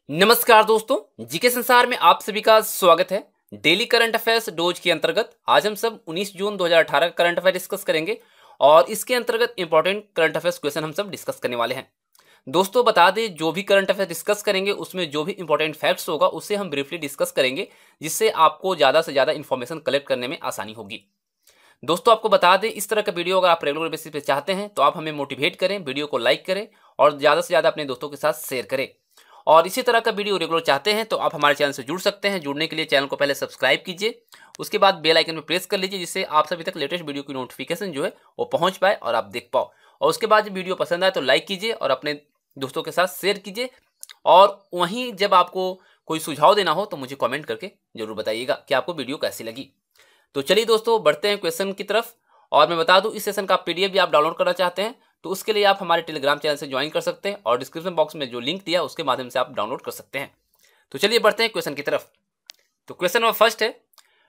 नमस्कार दोस्तों, जीके संसार में आप सभी का स्वागत है। डेली करंट अफेयर्स डोज के अंतर्गत आज हम सब 19 जून 2018 का करंट अफेयर डिस्कस करेंगे और इसके अंतर्गत इंपॉर्टेंट करंट अफेयर्स क्वेश्चन हम सब डिस्कस करने वाले हैं। दोस्तों बता दें, जो भी करंट अफेयर डिस्कस करेंगे उसमें जो भी इंपॉर्टेंट फैक्ट्स होगा उसे हम ब्रीफली डिस्कस करेंगे, जिससे आपको ज़्यादा से ज़्यादा इन्फॉर्मेशन कलेक्ट करने में आसानी होगी। दोस्तों आपको बता दें, इस तरह का वीडियो अगर आप रेगुलर बेसिस पे चाहते हैं तो आप हमें मोटिवेट करें, वीडियो को लाइक करें और ज़्यादा से ज़्यादा अपने दोस्तों के साथ शेयर करें। और इसी तरह का वीडियो रेगुलर चाहते हैं तो आप हमारे चैनल से जुड़ सकते हैं। जुड़ने के लिए चैनल को पहले सब्सक्राइब कीजिए, उसके बाद बेल आइकन पर प्रेस कर लीजिए, जिससे आप सभी तक लेटेस्ट वीडियो की नोटिफिकेशन जो है वो पहुंच पाए और आप देख पाओ। और उसके बाद जब वीडियो पसंद आए तो लाइक कीजिए और अपने दोस्तों के साथ शेयर कीजिए। और वहीं जब आपको कोई सुझाव देना हो तो मुझे कमेंट करके जरूर बताइएगा कि आपको वीडियो कैसी लगी। तो चलिए दोस्तों बढ़ते हैं क्वेश्चन की तरफ। और मैं बता दूं, इस सेशन का पीडीएफ भी आप डाउनलोड करना चाहते हैं तो उसके लिए आप हमारे टेलीग्राम चैनल से ज्वाइन कर सकते हैं और डिस्क्रिप्शन बॉक्स में जो लिंक दिया उसके माध्यम से आप डाउनलोड कर सकते हैं। तो चलिए बढ़ते हैं क्वेश्चन की तरफ। तो क्वेश्चन नंबर फर्स्ट है,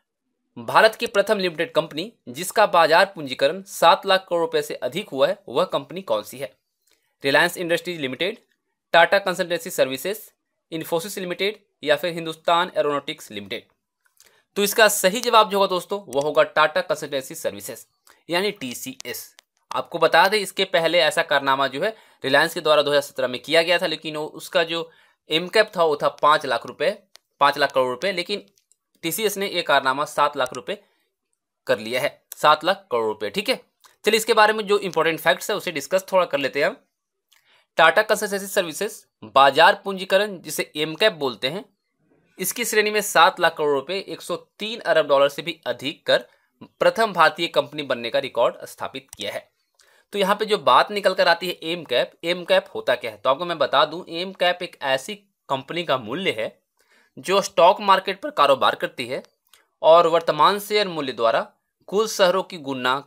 भारत की प्रथम लिमिटेड कंपनी जिसका बाजार पूंजीकरण 7 लाख करोड़ रुपए से अधिक हुआ है वह कंपनी कौन सी है? Reliance industries limited, Tata consultancy services, Infosys limited या फिर हिंदुस्तान एरोनॉटिक्स लिमिटेड? तो इसका सही जवाब जो होगा दोस्तों वो होगा टाटा कंसल्टेंसी सर्विसेज यानी टीसीएस। आपको बता दें, इसके पहले ऐसा कारनामा जो है रिलायंस के द्वारा 2017 में किया गया था, लेकिन उसका जो एमकैप था वो था 5 लाख रुपए, 5 लाख करोड़ रुपए, लेकिन टीसीएस ने ये कारनामा 7 लाख रुपए कर लिया है, 7 लाख करोड़ रुपए। ठीक है, चलिए इसके बारे में जो इंपॉर्टेंट फैक्ट्स है उसे डिस्कस थोड़ा कर लेते हैं हम। टाटा कंसल्टेंसी सर्विसेज बाजार पूंजीकरण जिसे एमकैप बोलते हैं, इसकी श्रेणी में 7 लाख करोड़ रुपए 103 अरब डॉलर से भी अधिक कर प्रथम भारतीय कंपनी बनने का रिकॉर्ड स्थापित किया है। तो यहाँ पे जो बात निकल कर आती है एम कैप होता क्या है? तो आपको मैं बता दूं, एम कैप एक ऐसी कंपनी का मूल्य है जो स्टॉक मार्केट पर कारोबार करती है और वर्तमान शेयर मूल्य द्वारा कुल शहरों की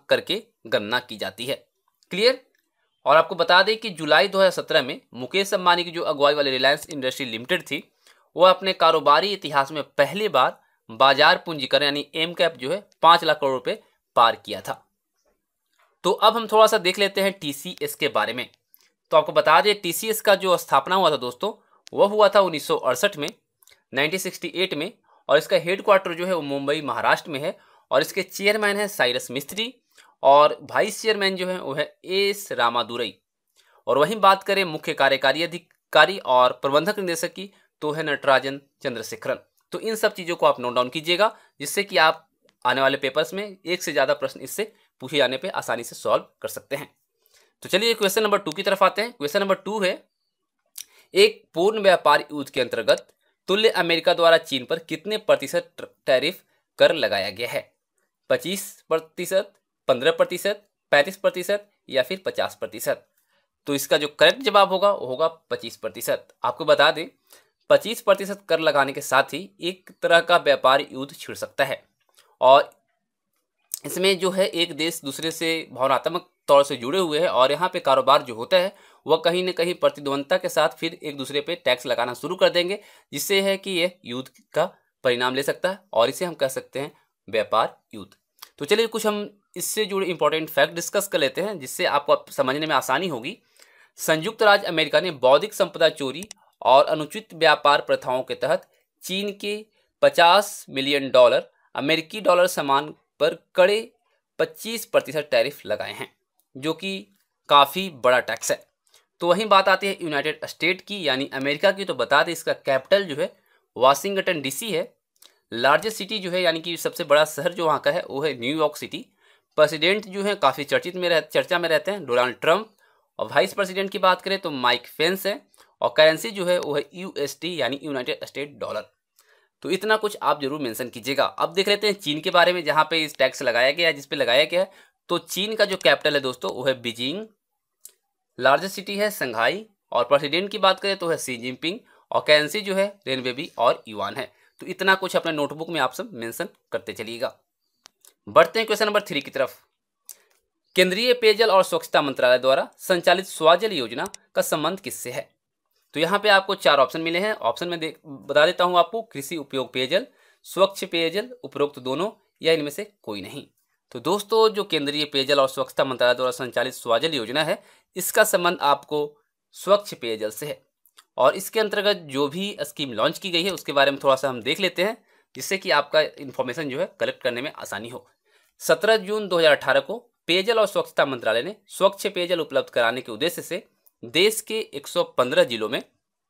गणना की जाती है। क्लियर? और आपको बता दें कि जुलाई 2017 में मुकेश अंबानी की जो अगुवाई वाली रिलायंस इंडस्ट्री लिमिटेड थी, वह अपने कारोबारी इतिहास में पहली बार बाजार पूंजीकरण यानी एम कैप जो है 5 लाख करोड़ रुपए पार किया था। तो अब हम थोड़ा सा देख लेते हैं टीसीएस के बारे में। तो आपको बता दें, टीसीएस का जो स्थापना हुआ था दोस्तों वह हुआ था 1968 में, 1968 में, और इसका हेडक्वार्टर जो है वो मुंबई महाराष्ट्र में है और इसके चेयरमैन है साइरस मिस्त्री और वाइस चेयरमैन जो है वो है एस रामादुरई। और वहीं बात करें मुख्य कार्यकारी अधिकारी और प्रबंधक निदेशक की तो है नटराजन चंद्रशेखरन। तो इन सब चीज़ों को आप नोट डाउन कीजिएगा, जिससे कि आप आने वाले पेपर्स में एक से ज़्यादा प्रश्न इससे पूछे जाने पे आसानी से सॉल्व कर सकते हैं। तो चलिए क्वेश्चन नंबर 2 की तरफ आते हैं। क्वेश्चन नंबर 2 है, एक पूर्ण व्यापार युद्ध के अंतर्गत तुल्य अमेरिका द्वारा चीन पर कितने प्रतिशत टैरिफ कर लगाया गया है? 25%, 15%, 35% या फिर 50%? तो इसका जो करेक्ट जवाब होगा वो होगा 25%। आपको बता दें, 25% कर लगाने के साथ ही एक तरह का व्यापार युद्ध छिड़ सकता है और इसमें जो है एक देश दूसरे से भावनात्मक तौर से जुड़े हुए हैं और यहाँ पे कारोबार जो होता है वह कहीं ना कहीं प्रतिद्वंदता के साथ फिर एक दूसरे पे टैक्स लगाना शुरू कर देंगे, जिससे है कि यह युद्ध का परिणाम ले सकता है और इसे हम कह सकते हैं व्यापार युद्ध। तो चलिए कुछ हम इससे जुड़े इंपॉर्टेंट फैक्ट डिस्कस कर लेते हैं, जिससे आपको समझने में आसानी होगी। संयुक्त राज्य अमेरिका ने बौद्धिक संपदा चोरी और अनुचित व्यापार प्रथाओं के तहत चीन के 50 मिलियन डॉलर अमेरिकी डॉलर सामान पर कड़े 25% टैरिफ लगाए हैं, जो कि काफ़ी बड़ा टैक्स है। तो वहीं बात आती है यूनाइटेड स्टेट की यानी अमेरिका की। तो बता दें, इसका कैपिटल जो है वाशिंगटन डीसी है। लार्जेस्ट सिटी जो है यानी कि सबसे बड़ा शहर जो वहाँ का है वो है न्यूयॉर्क सिटी। प्रेसिडेंट जो है काफ़ी चर्चा में रहते हैं, डोनाल्ड ट्रंप। और वाइस प्रेसिडेंट की बात करें तो माइक पेंस है और करेंसी जो है वो है यूएसडी यानी यूनाइटेड स्टेट डॉलर। तो इतना कुछ आप जरूर मेंशन कीजिएगा। अब देख लेते हैं चीन के बारे में, जहाँ पे इस टैक्स लगाया गया है, जिस पे लगाया गया है। तो चीन का जो कैपिटल है दोस्तों वो है बीजिंग, लार्जेस्ट सिटी है संघाई और प्रेसिडेंट की बात करें तो है शी जिनपिंग और करेंसी जो है रेनबेबी और युआन है। तो इतना कुछ अपने नोटबुक में आप सब मेंशन करते चलिएगा। बढ़ते हैं क्वेश्चन नंबर 3 की तरफ। केंद्रीय पेयजल और स्वच्छता मंत्रालय द्वारा संचालित स्वजल योजना का संबंध किससे है? तो यहाँ पे आपको 4 ऑप्शन मिले हैं। ऑप्शन में बता देता हूँ आपको, कृषि उपयोग पेयजल, स्वच्छ पेयजल, उपरोक्त दोनों या इनमें से कोई नहीं। तो दोस्तों जो केंद्रीय पेयजल और स्वच्छता मंत्रालय द्वारा संचालित स्वजल योजना है, इसका संबंध आपको स्वच्छ पेयजल से है। और इसके अंतर्गत जो भी स्कीम लॉन्च की गई है उसके बारे में थोड़ा सा हम देख लेते हैं, जिससे कि आपका इन्फॉर्मेशन जो है कलेक्ट करने में आसानी हो। 17 जून 2018 को पेयजल और स्वच्छता मंत्रालय ने स्वच्छ पेयजल उपलब्ध कराने के उद्देश्य से देश के 115 जिलों में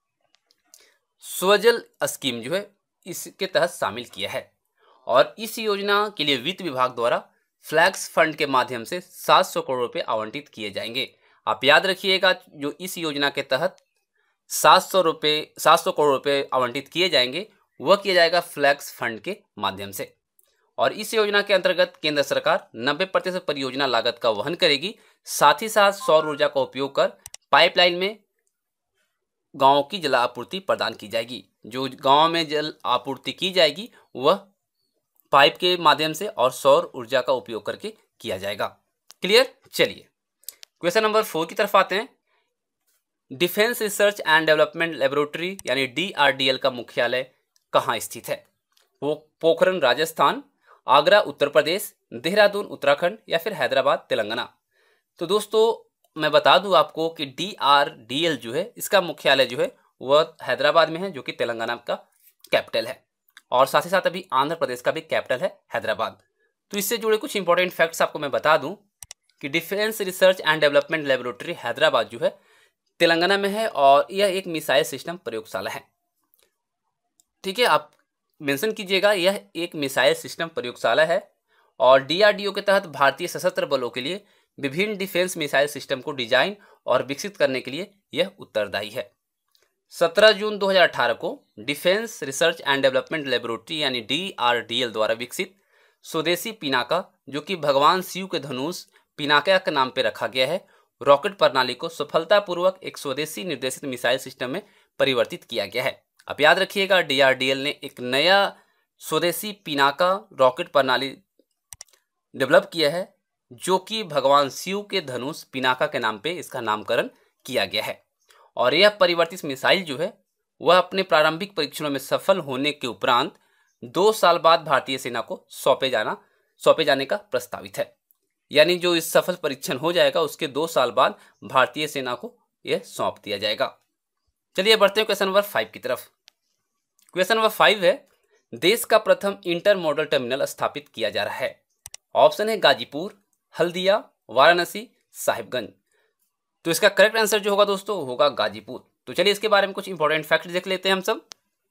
स्वजल स्कीम जो है इसके तहत शामिल किया है। और इस योजना के लिए वित्त विभाग द्वारा फ्लैक्स फंड के माध्यम से 700 करोड़ रुपए आवंटित किए जाएंगे। आप याद रखिएगा, जो इस योजना के तहत 700 करोड़ रुपए आवंटित किए जाएंगे वह किया जाएगा फ्लैक्स फंड के माध्यम से। और इस योजना के अंतर्गत केंद्र सरकार 90% परियोजना लागत का वहन करेगी। साथ ही साथ सौर ऊर्जा का उपयोग कर पाइपलाइन में गांवों की जल आपूर्ति प्रदान की जाएगी। जो गांव में जल आपूर्ति की जाएगी वह पाइप के माध्यम से और सौर ऊर्जा का उपयोग करके किया जाएगा। क्लियर? चलिए क्वेश्चन नंबर 4 की तरफ आते हैं। Defence research and development laboratory यानी DRDL का मुख्यालय कहाँ स्थित है? वो पोखरण राजस्थान, आगरा उत्तर प्रदेश, देहरादून उत्तराखंड या फिर हैदराबाद तेलंगाना? तो दोस्तों मैं बता दूं आपको कि DRDL जो है इसका मुख्यालय जो है वह हैदराबाद में है, जो कि तेलंगाना का कैपिटल है। और साथ ही साथ अभी आंध्र प्रदेश का भी कैपिटल है हैदराबाद। तो इससे जुड़े कुछ इंपॉर्टेंट फैक्ट्स आपको मैं बता दूं कि defence research and development laboratory Hyderabad जो है तेलंगाना में है और यह एक मिसाइल सिस्टम प्रयोगशाला है। ठीक है, आप मेंशन कीजिएगा, यह एक मिसाइल सिस्टम प्रयोगशाला है और DRDO के तहत भारतीय सशस्त्र बलों के लिए विभिन्न डिफेंस मिसाइल सिस्टम को डिजाइन और विकसित करने के लिए यह उत्तरदायी है। 17 जून 2018 को defence research and development laboratory यानी DRDL द्वारा विकसित स्वदेशी पिनाका, जो कि भगवान शिव के धनुष पिनाका के नाम पर रखा गया है, रॉकेट प्रणाली को सफलतापूर्वक एक स्वदेशी निर्देशित मिसाइल सिस्टम में परिवर्तित किया गया है। आप याद रखिएगा, DRDL ने एक नया स्वदेशी पिनाका रॉकेट प्रणाली डेवलप किया है, जो कि भगवान शिव के धनुष पिनाका के नाम पे इसका नामकरण किया गया है। और यह परिवर्तित मिसाइल जो है वह अपने प्रारंभिक परीक्षणों में सफल होने के उपरांत 2 साल बाद भारतीय सेना को सौंपे जाने का प्रस्तावित है। यानी जो इस सफल परीक्षण हो जाएगा उसके 2 साल बाद भारतीय सेना को यह सौंप दिया जाएगा। चलिए बढ़ते हैं क्वेश्चन नंबर 5 की तरफ। क्वेश्चन नंबर 5 है, देश का प्रथम इंटरमोडल टर्मिनल स्थापित किया जा रहा है। ऑप्शन है गाजीपुर, हल्दिया, वाराणसी, साहिबगंज। तो इसका करेक्ट आंसर जो होगा दोस्तों होगा गाजीपुर। तो चलिए इसके बारे में कुछ इंपॉर्टेंट फैक्ट देख लेते हैं हम सब।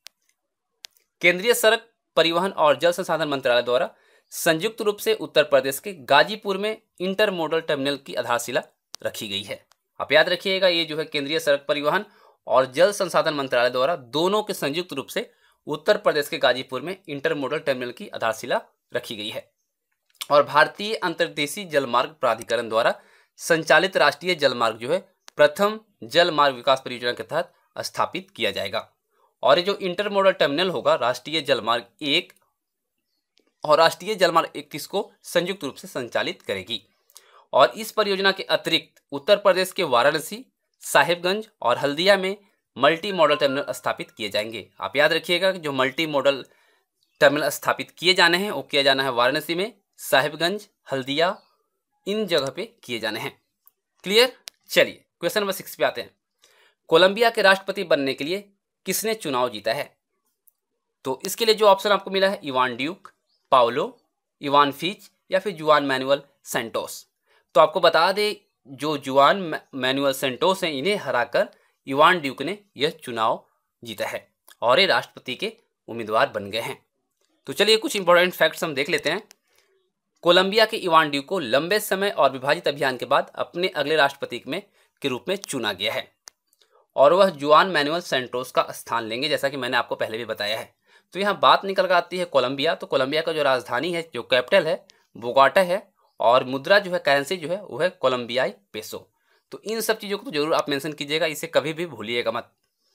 केंद्रीय सड़क परिवहन और जल संसाधन मंत्रालय द्वारा संयुक्त रूप से उत्तर प्रदेश के गाजीपुर में इंटरमोडल टर्मिनल की आधारशिला रखी गई है। आप याद रखिएगा, ये जो है केंद्रीय सड़क परिवहन और जल संसाधन मंत्रालय द्वारा दोनों के संयुक्त रूप से उत्तर प्रदेश के गाजीपुर में इंटरमोडल टर्मिनल की आधारशिला रखी गई है। और भारतीय अंतर्देशीय जलमार्ग प्राधिकरण द्वारा संचालित राष्ट्रीय जलमार्ग जो है प्रथम जलमार्ग विकास परियोजना के तहत स्थापित किया जाएगा। और ये जो इंटरमोडल टर्मिनल होगा राष्ट्रीय जलमार्ग 1 और राष्ट्रीय जलमार्ग 31 को संयुक्त रूप से संचालित करेगी। और इस परियोजना के अतिरिक्त उत्तर प्रदेश के वाराणसी, साहिबगंज और हल्दिया में मल्टी मॉडल टर्मिनल स्थापित किए जाएंगे। आप याद रखिएगा कि जो मल्टी मॉडल टर्मिनल स्थापित किए जाने हैं वो किया जाना है वाराणसी में, साहिबगंज, हल्दिया, इन जगह पे किए जाने हैं। क्लियर? चलिए क्वेश्चन नंबर 6 पे आते हैं। कोलंबिया के राष्ट्रपति बनने के लिए किसने चुनाव जीता है? तो इसके लिए जो ऑप्शन आपको मिला है Ivan Duque, Paulo, Ivan Fitch या फिर जुआन मैनुअल सेंटोस। तो आपको बता दें जो जुआन मैनुअल सेंटोस हैं इन्हें हराकर इवान ड्यूक ने यह चुनाव जीता है और ये राष्ट्रपति के उम्मीदवार बन गए हैं। तो चलिए कुछ इंपॉर्टेंट फैक्ट्स हम देख लेते हैं। कोलंबिया के इवान ड्यूक को लंबे समय और विभाजित अभियान के बाद अपने अगले राष्ट्रपति के रूप में चुना गया है और वह जुआन मैनुअल सेंटोस का स्थान लेंगे, जैसा कि मैंने आपको पहले भी बताया है। तो यहाँ बात निकल कर आती है कोलंबिया। तो कोलंबिया का जो राजधानी है, जो कैपिटल है, बोगोटा है और मुद्रा जो है, करेंसी जो है वो है कोलंबियाई पेसो। तो इन सब चीज़ों को तो जरूर आप मेंशन कीजिएगा, इसे कभी भी भूलिएगा मत।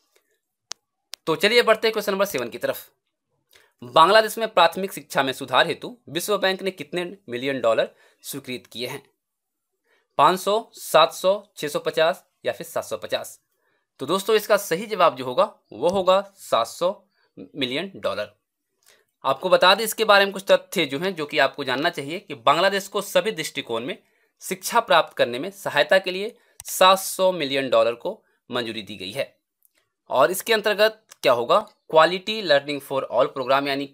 तो चलिए बढ़ते हैं क्वेश्चन नंबर 7 की तरफ। बांग्लादेश में प्राथमिक शिक्षा में सुधार हेतु विश्व बैंक ने कितने मिलियन डॉलर स्वीकृत किए हैं? 500, 700, 650 या फिर 750? तो दोस्तों इसका सही जवाब जो होगा वो होगा 700 मिलियन डॉलर। आपको बता दें इसके बारे में कुछ तथ्य जो हैं जो कि आपको जानना चाहिए कि बांग्लादेश को सभी दृष्टिकोण में शिक्षा प्राप्त करने में सहायता के लिए 700 मिलियन डॉलर को मंजूरी दी गई है। और इसके अंतर्गत क्या होगा, quality learning for all programme यानी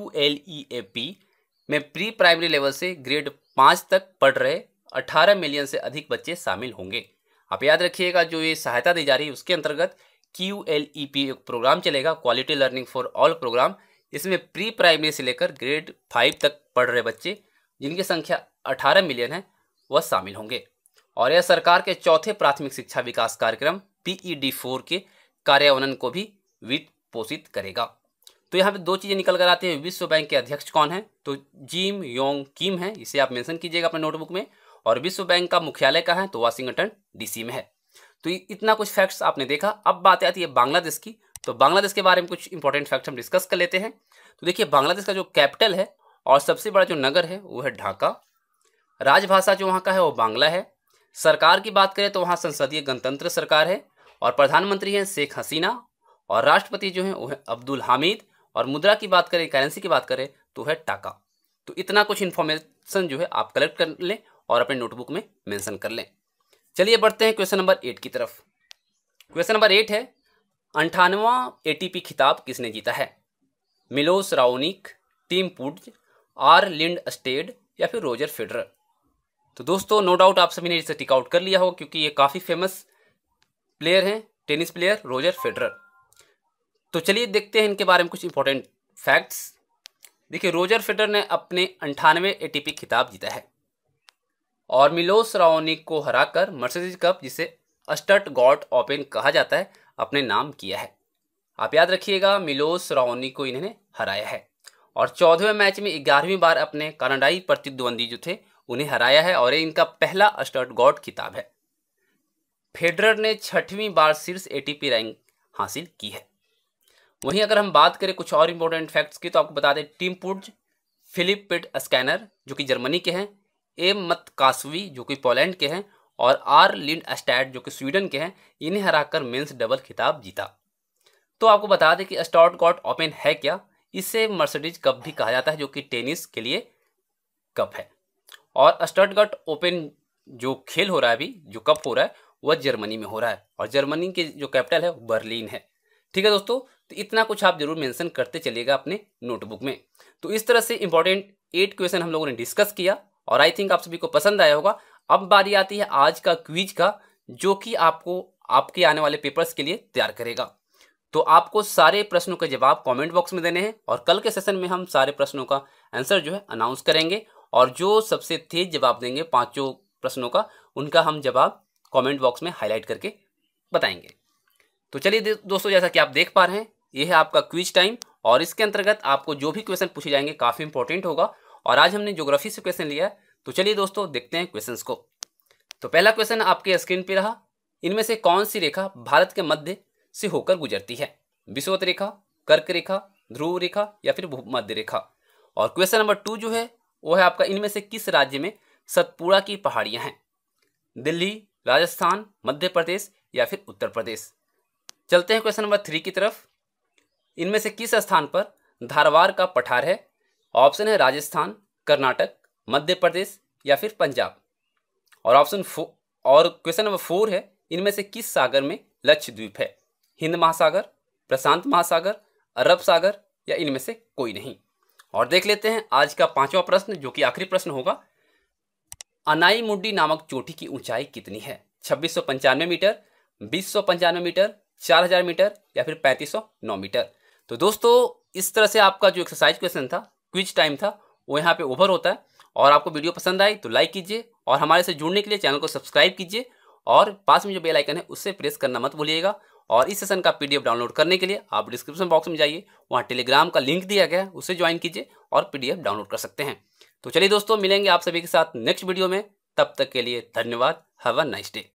QLEAP में प्री प्राइमरी लेवल से ग्रेड 5 तक पढ़ रहे 18 मिलियन से अधिक बच्चे शामिल होंगे। आप याद रखिएगा, जो ये सहायता दी जा रही है उसके अंतर्गत QLEP प्रोग्राम चलेगा, quality learning for all programme. इसमें प्री प्राइमरी से लेकर ग्रेड 5 तक पढ़ रहे बच्चे जिनकी संख्या 18 मिलियन है वह शामिल होंगे। और यह सरकार के चौथे प्राथमिक शिक्षा विकास कार्यक्रम PED4 के कार्यान्वयन को भी वित्त पोषित करेगा। तो यहाँ पे दो चीज़ें निकल कर आती है। विश्व बैंक के अध्यक्ष कौन है, तो जिम योंग किम है, इसे आप मेंशन कीजिएगा अपने नोटबुक में। और विश्व बैंक का मुख्यालय कहाँ है, तो वाशिंगटन DC में है। तो इतना कुछ फैक्ट्स आपने देखा। अब बात आती है बांग्लादेश की। तो बांग्लादेश के बारे में कुछ इंपॉर्टेंट फैक्ट्स हम डिस्कस कर लेते हैं। तो देखिए, बांग्लादेश का जो कैपिटल है और सबसे बड़ा जो नगर है वो है ढाका। राजभाषा जो वहाँ का है वो बांग्ला है। सरकार की बात करें तो वहाँ संसदीय गणतंत्र सरकार है और प्रधानमंत्री हैं शेख हसीना और राष्ट्रपति जो हैं वो है अब्दुल हामिद। और मुद्रा की बात करें, करेंसी की बात करें तो है टाका। तो इतना कुछ इन्फॉर्मेशन जो है आप कलेक्ट कर लें और अपने नोटबुक में मेंशन कर लें। चलिए बढ़ते हैं क्वेश्चन नंबर 8 की तरफ। क्वेश्चन नंबर 8 है, 98वां ATP खिताब किसने जीता है? Milos Raonic, Tim Puetz, R Lindstedt या फिर रोजर फेडरर? तो दोस्तों नो डाउट आप सभी ने इसे टिक आउट कर लिया होगा क्योंकि ये काफ़ी फेमस प्लेयर हैं, टेनिस प्लेयर रोजर फेडरर। तो चलिए देखते हैं इनके बारे में कुछ इंपॉर्टेंट फैक्ट्स। देखिए, रोजर फेडरर ने अपने 98वें ATP खिताब जीता है और मिलोस राओनिक को हराकर मर्सिडीज कप, जिसे स्टटगार्ट ओपन कहा जाता है, अपने नाम किया है। आप याद रखिएगा, मिलोस राओनिक को इन्होंने हराया है और 14वें मैच में 11वीं बार अपने कनाडाई प्रतिद्वंदी जो थे उन्हें हराया है और ये इनका पहला स्टटगार्ट खिताब है। फेडरर ने 6वीं बार शीर्ष ATP रैंक हासिल की है। वहीं अगर हम बात करें कुछ और इंपॉर्टेंट फैक्ट्स की, तो आपको बता दें Tim Puetz, Philipp Petzschner जो कि जर्मनी के हैं, एम मतकासवी जो कि पोलैंड के हैं और आर लिंडस्टेड जो कि स्वीडन के हैं, इन्हें हराकर मेंस डबल खिताब जीता। तो आपको बता दें कि स्टटगार्ट ओपन है क्या, इसे मर्सिडीज कप भी कहा जाता है जो कि टेनिस के लिए कप है। और स्टटगार्ट ओपन जो खेल हो रहा है अभी, जो कप हो रहा है, वह जर्मनी में हो रहा है और जर्मनी के जो कैपिटल है वो बर्लिन है। ठीक है दोस्तों, तो इतना कुछ आप जरूर मेंशन करते चलिएगा अपने नोटबुक में। तो इस तरह से इंपॉर्टेंट 8 क्वेश्चन हम लोगों ने डिस्कस किया और आई थिंक आप सभी को पसंद आया होगा। अब बारी आती है आज का क्विज का, जो कि आपको आपके आने वाले पेपर्स के लिए तैयार करेगा। तो आपको सारे प्रश्नों के जवाब कमेंट बॉक्स में देने हैं और कल के सेशन में हम सारे प्रश्नों का आंसर जो है अनाउंस करेंगे और जो सबसे तेज जवाब देंगे 5 प्रश्नों का, उनका हम जवाब कमेंट बॉक्स में हाईलाइट करके बताएंगे। तो चलिए दोस्तों, जैसा कि आप देख पा रहे हैं, ये है आपका क्विज टाइम और इसके अंतर्गत आपको जो भी क्वेश्चन पूछे जाएंगे काफ़ी इंपॉर्टेंट होगा। और आज हमने ज्योग्राफी से क्वेश्चन लिया है। तो चलिए दोस्तों देखते हैं क्वेश्चंस को। तो पहला क्वेश्चन आपके स्क्रीन पे रहा, इनमें से कौन सी रेखा भारत के मध्य से होकर गुजरती है? विषुवत रेखा, कर्क रेखा, ध्रुव रेखा या फिर भूमध्य रेखा? और क्वेश्चन नंबर 2 जो है वो है आपका, इनमें से किस राज्य में सतपुड़ा की पहाड़ियां हैं? दिल्ली, राजस्थान, मध्य प्रदेश या फिर उत्तर प्रदेश? चलते हैं क्वेश्चन नंबर 3 की तरफ। इनमें से किस स्थान पर धारवाड़ का पठार है? ऑप्शन है राजस्थान, कर्नाटक, मध्य प्रदेश या फिर पंजाब। और क्वेश्चन नंबर 4 है, इनमें से किस सागर में लक्षद्वीप है? हिंद महासागर, प्रशांत महासागर, अरब सागर या इनमें से कोई नहीं? और देख लेते हैं आज का 5वां प्रश्न, जो कि आखिरी प्रश्न होगा। अनाईमुड्डी नामक चोटी की ऊंचाई कितनी है? 2695 मीटर, 2095 मीटर, 4000 मीटर या फिर 3509 मीटर? तो दोस्तों इस तरह से आपका जो एक्सरसाइज क्वेश्चन था, क्विज टाइम था, वो यहाँ पे ओवर होता है। और आपको वीडियो पसंद आई तो लाइक कीजिए और हमारे से जुड़ने के लिए चैनल को सब्सक्राइब कीजिए और पास में जो बेल आइकन है उससे प्रेस करना मत भूलिएगा। और इस सेशन का PDF डाउनलोड करने के लिए आप डिस्क्रिप्शन बॉक्स में जाइए, वहाँ टेलीग्राम का लिंक दिया गया है, उससे ज्वाइन कीजिए और PDF डाउनलोड कर सकते हैं। तो चलिए दोस्तों, मिलेंगे आप सभी के साथ नेक्स्ट वीडियो में। तब तक के लिए धन्यवाद। Have a nice day.